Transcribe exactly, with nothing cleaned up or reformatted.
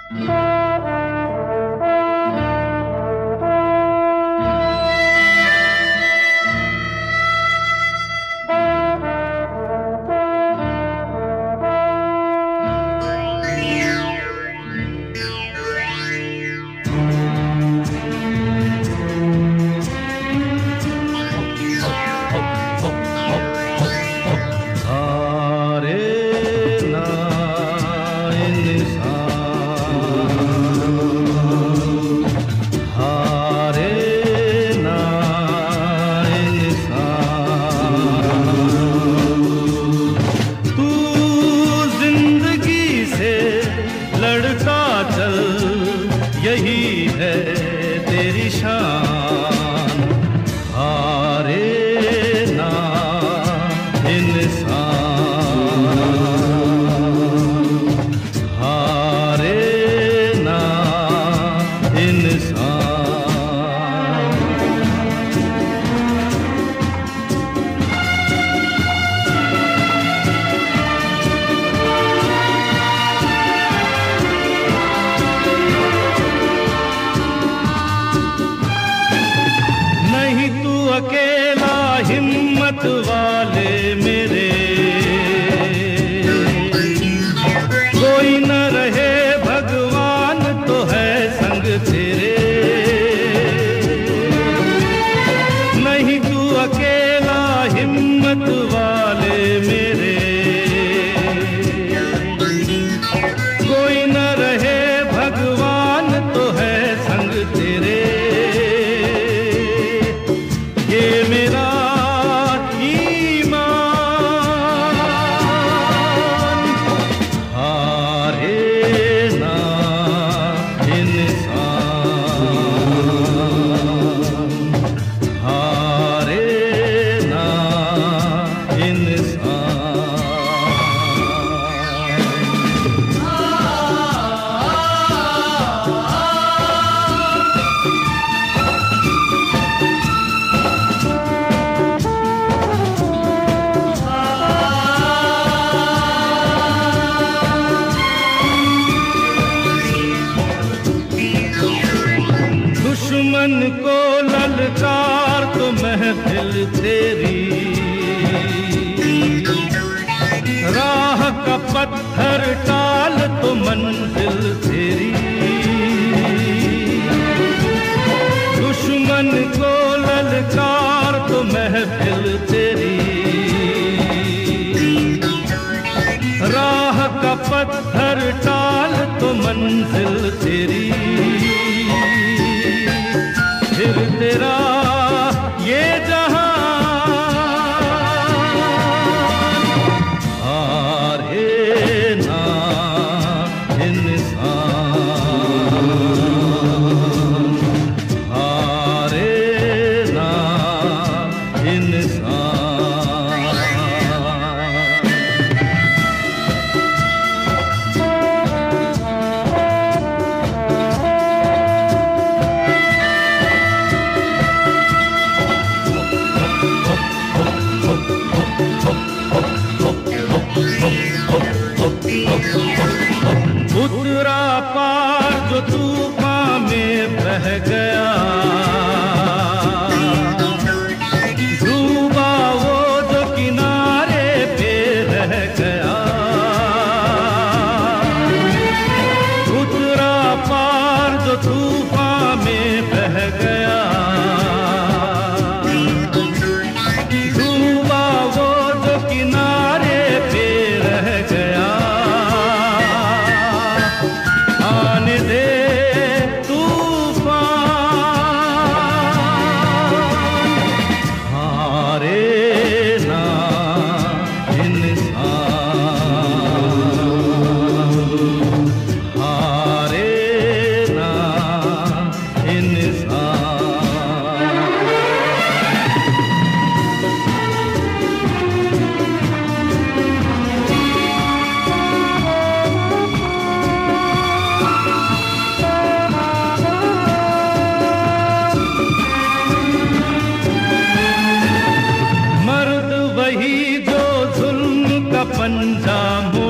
यही है तेरी शान, हारे ना इंसान, हारे ना इंसान। अकेला हिम्मत वाले मेरे, कोई न रहे भगवान तो है संग तेरे। नहीं तू अकेला हिम्मत वाले मेरे, कोई न रहे भगवान तो है संग तेरे। ये मेरा ईमान, हारे ना इंसान, हारे ना इंसान। दुश्मन को ललकार तो महफिल तेरी, राह का पत्थर टाल तो मंजिल तेरी। दुश्मन को ललकार तो महफिल तेरी, राह का पत्थर टाल तो मंजिल तेरी। फिर तेरा ये जहान, हारे ना इंसान, हारे ना इंसान। उतरा पार जो तूफान में बह गया, डूबा वो जो किनारे पे रह गया। उतरा पार जो तूफान में बह गया, डूबा वो जो किनारे पे रह गया। आने दे तूफान, हारे ना इंसान, हारे ना इंसान। मर्द वही जो जुल्म का पंजा